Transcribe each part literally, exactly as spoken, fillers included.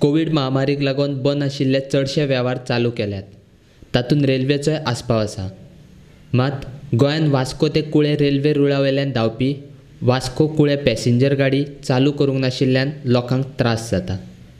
Covid महामारीक लागून बंद आशिल्ले चडशे वेव्हार चालू केल्यात. तातूंत रेल्वेचोय आस्पाव आसा. मात गोंयांत वास्को ते कुळे रेल्वे रुळा वयल्यान धांवपी वास्को कुळे पॅसेंजर गाडी चालू करूंक नाशिल्ल्यान लोकांक त्रास जाता.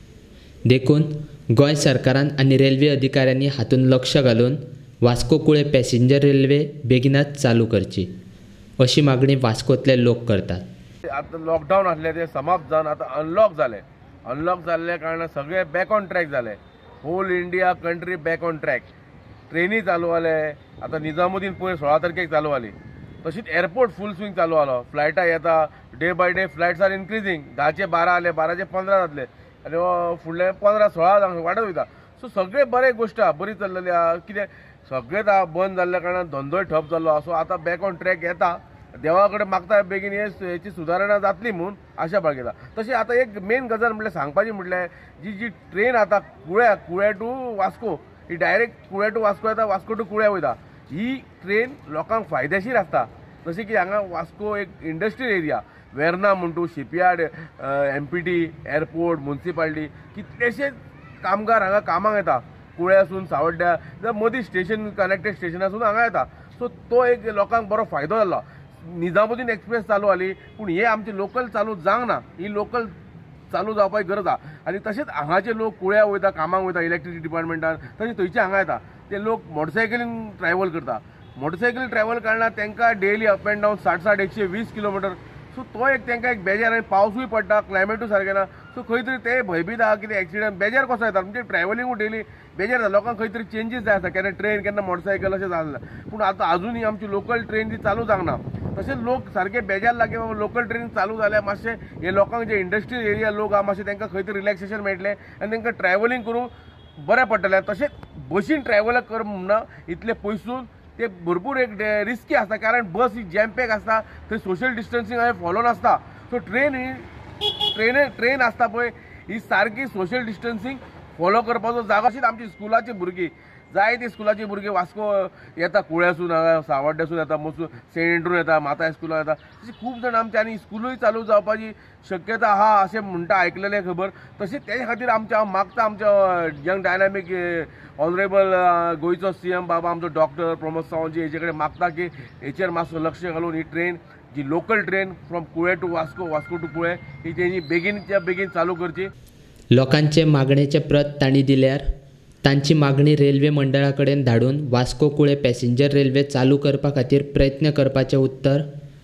देखून गोंय सरकारान आनी रेल्वे अधिकाऱ्यांनी हातूंत लक्ष घालून वास्को कुळे पॅसेंजर रेल्वे बेगीनाच चालू करची अशी मागणी वास्कोतले लोक करतात. आतां लॉकडावन आसलें तें समाप्त जावन आतां अनलॉक जालें. अनलॉक जाल्ल्या कारणान सगळे बॅक ऑन ट्रॅक जाले. Whole India country back on track. ट्रेनी चालू जाले. आतां निजामुद्दीन पयर सोळा तारखेक चालू जाली. तशीच एअरपोर्ट फूल स्विंग चालू जालो. फ्लायटां येता. Day by day flights are increasing. धाचे बारा जाले, बाराचे पंदरा जातले आनी फुडले पंदरा सोळा वाडत वयता. सो सगळे बरे गोश्ट आहा, बरी चल्लेली आहा. कितें सगळेच बंद जाल्ल्या कारणान धंदोय ठप जाल्लो. सो आतां बॅक ऑन ट्रॅक येता. देवा कडेन मागता बेगीन हे हेची सुदारणा जातली म्हणून आशा बाळगिता. तशें आतां एक मेन गजाल म्हटल्यार सांगपाची म्हटल्यार जी जी ट्रेन आतां कुळ्या कुळ्या टू वास्को ही डायरेक्ट कुळ्या टू वास्को येता, वास्को टू कुळ्या वयता. ही ट्रेन लोकांक फायदेशीर आसता. जशें की हांगा वास्को एक इंडस्ट्रियल एरिया, वेर्ना म्हण तूं shipyard, M P T, airport, municipality, कितलेशेच कामगार हांगा कामाक येता. कुळ्यासून सावड्ड्या जावं मदीं स्टेशन कनेक्टेड स्टेशनासून हांगा येता. सो तो एक लोकांक बरो फायदो जाल्लो. निजामुद्दीन एक्सप्रेस चालू जाली पूण हे आमचे लोकल चालू जावंक ना. ही लोकल चालू जावपाची गरज आहा. आनी तशेंच हांगाचे लोक कुळ्या वयता, कामाक वयता इलेक्ट्रिसिटी डिपार्टमेंटान, तशें थंयचे हांगा येता. ते लोक मोटरसायकलीन ट्रॅव्हल करता. मोटरसायकल ट्रॅव्हल कारणान तांकां डेली अप एंड डावन साठ साठ एकशे वीस किलोमिटर. सो तो एक तांकां एक बेजार. आनी पावसूय पडटा, क्लायमेटूय सारकें ना. सो खंय तरी ते भयभीत आहा कितें एक्सिडंट बेजार कसो येता. म्हणजे ट्रॅव्हलिंगूय डेली बेजार जाता. लोकांक खंय तरी चेंजीस जाय आसता. केन्ना ट्रेन केन्ना मोटरसायकल अशें जालें. पूण आतां आजुनूय आमची लोकल ट्रेन ती चालू जावंक ना. तशेंच लोक सारके बेजार लागे बाबा लोकल ट्रेन चालू जाल्यार मातशें हे लोकांक जे इंडस्ट्रियल एरिया लोक आहा मातशें तांकां खंय तरी रिलॅक्सेशन मेळटलें आनी तांकां ट्रॅव्हलिंग करूंक बरें पडटलें. तशेंच बसीन ट्रॅव्हल कर म्हणना इतले पयसून ते भरपूर एक रिस्की आसता. कारण बस ही जॅम पॅक आसता. थंय सोशल डिस्टन्सींग हांवें फॉलो नासता. सो ट्रेन ही ट्रेन ट्रेन आसता पळय ही सारकी सोशल डिस्टन्सींग फॉलो करपाचो जागो. अशीच आमची स्कुलाची भुरगीं जायती स्कुलाची भुरगीं वास्को येता, कुळ्यासून हांगा सावड्ड्यासून येता, मसून सेंट एंड्रून येता, माता हायस्कुलान येता. तशी खूब जाण आमचे आनी स्कुलूय चालू जावपाची शक्यता आहा अशें म्हणटा आयकलेलें खबर. तशेंच तेच्या खातीर आमचे हांव मागता आमच्या यंग डायनामीक ऑनरेबल गोंयचो सी एम बाबा आमचो डॉक्टर प्रमोद सावंतजी हेचे कडेन मागता की हेचेर मातसो लक्ष घालून ही ट्रेन जी local train from Kulem to Vasco, Vasco to Kulem ही तेणी बेगीनच्या बेगीन चालू करची. लोकांचे मागणेचे प्रत तांणी दिल्यार तांची मागणी रेल्वे मंडळा कडेन धाडून वास्को कुळे पॅसेंजर रेल्वे चालू करपा खातीर प्रयत्न करपाचें उत्तर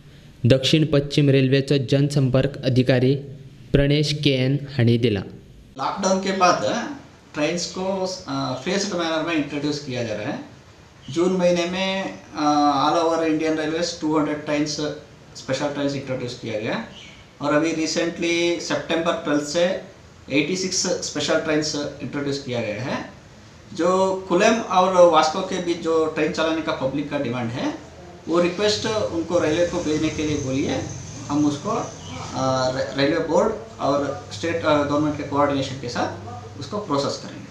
दक्षिण पश्चिम रेल्वेचो जनसंपर्क अधिकारी प्रणेश के एन हांणी दिलां. लॉकडाउन के बाद ट्रेन्स को फेस्ड मैनर में इंट्रोड्यूस किया जा रहा है. जून महीने में all over Indian railways two hundred trains special trains introduce किया गया और अभी रिसेंटली सितंबर ट्वेल्थ से छियासी स्पेशल ट्रेन्स इंट्रोड्यूस किया गया है. जो कुलेम और वास्को के बीच जो ट्रेन चलाने का पब्लिक का डिमांड है वो रिक्वेस्ट उनको रेलवे को भेजने के लिए बोलिए. हम उसको रेलवे बोर्ड और स्टेट गवर्नमेंट के कोऑर्डिनेशन के साथ उसको प्रोसेस करेंगे.